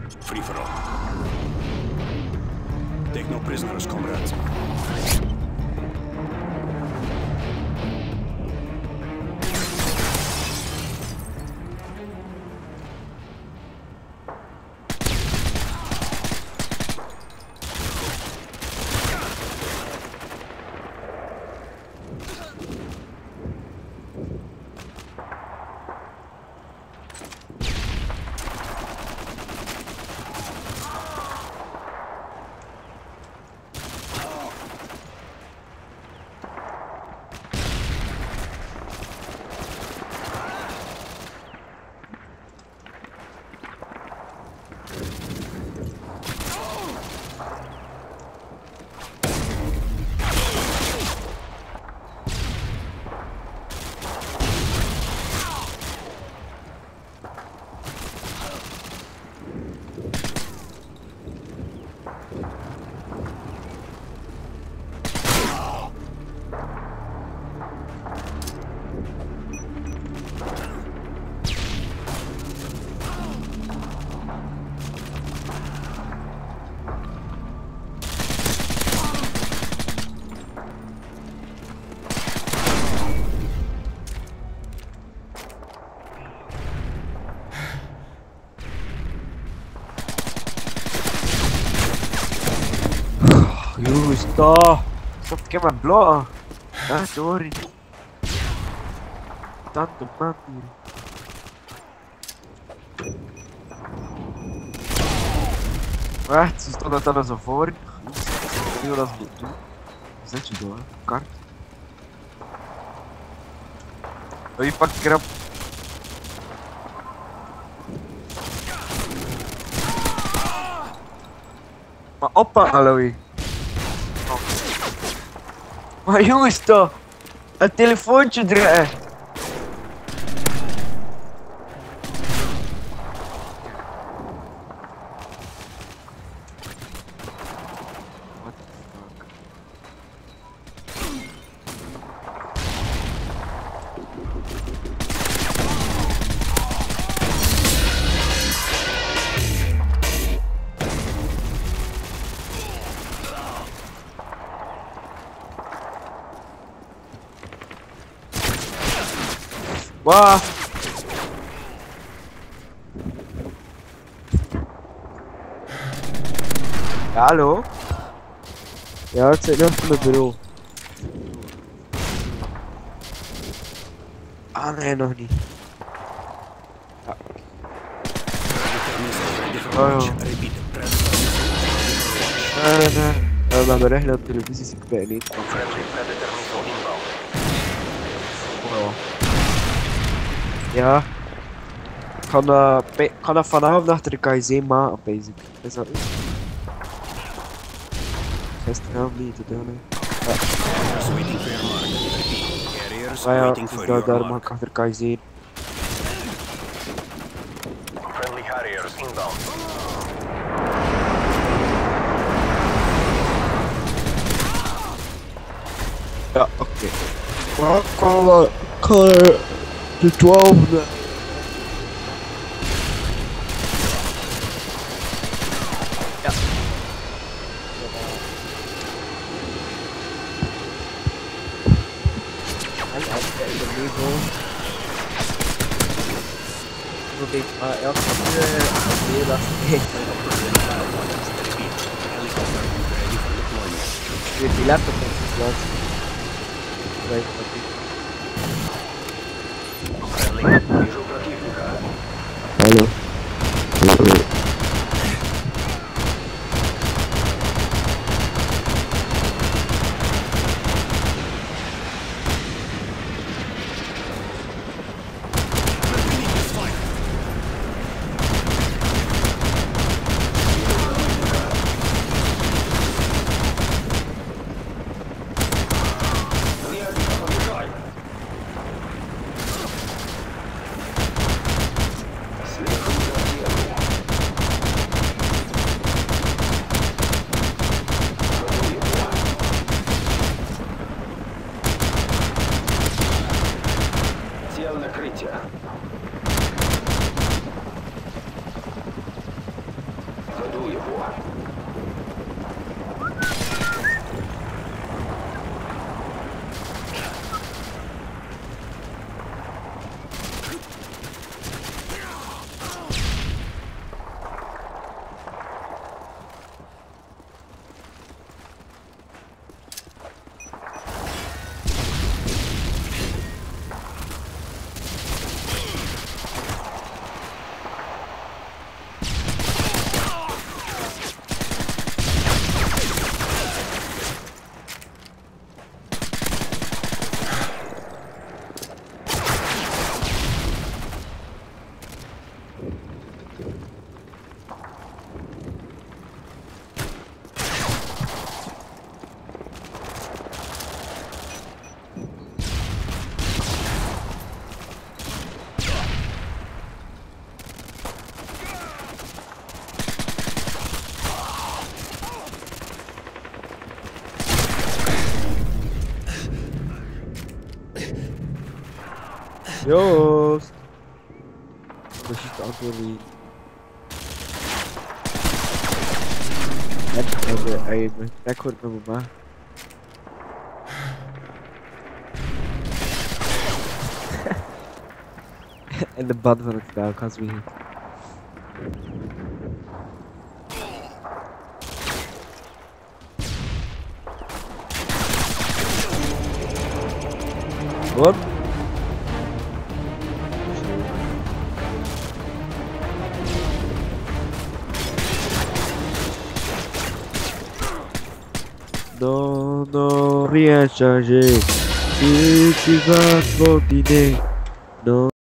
Free for all. Take no prisoners, comrades. Justo! Stop che mi blocca! Sorry! Tanto matti! Ze stond dat dan zo voor. Ik wil dat niet doen. Zet je door, kart. Oh, je pakt krap. Maar oppa, Aloy. Maar jongens toch, een telefoontje draaien. What the fuck? Wauw. Ja, hallo? Ja, het zit nog van mijn bureau. Ah, nee, nog niet. Ja. Oh, joh. Nee. We hebben bericht op televisie, zie ik bij niet. Oh. Ja. Ik ga dat vanavond achter de KZ maken, basic. Is dat iets? Gisteravond niet te doen, hè. Ja. Ja, dus daar mag ik achter de KZ. Friendly Harriers inbound. Ja, oké. Maar ik kan de 12e. Ja. Elke keer dat weer die laptop opgesloten. Weet wat ik. Hallo. Joost! Dat is het antwoord niet. Ik hoor het met mama. En de band van het spel kan ze niet. Wat? Non riesce a agire, si va a continuare. No.